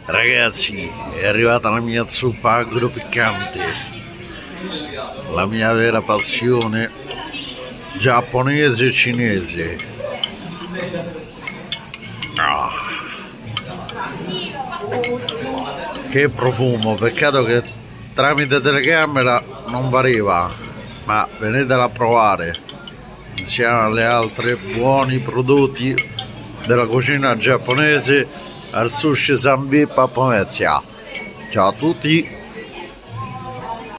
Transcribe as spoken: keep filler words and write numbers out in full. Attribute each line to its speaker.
Speaker 1: Ragazzi, è arrivata la mia zuppa agro piccante, la mia vera passione giapponese e cinese. Ah. Che profumo, peccato che tramite telecamera non variva, ma venetela a provare insieme alle altre buoni prodotti della cucina giapponese al Sushi Zanbi Paponezia. Ciao a tutti.